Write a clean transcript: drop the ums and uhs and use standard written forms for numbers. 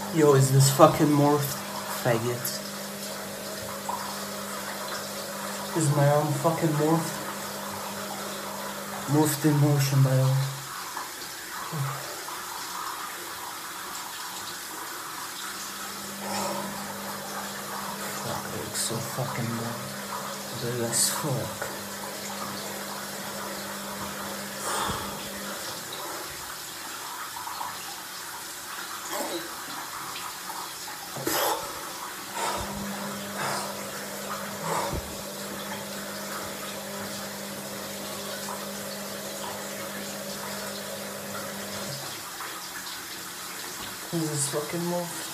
Yo, is this fucking morphed? Faggot. Is my arm fucking morphed? Morphed in motion, by the way. Fuck, it looks so fucking good as fuck. This is fucking morphed.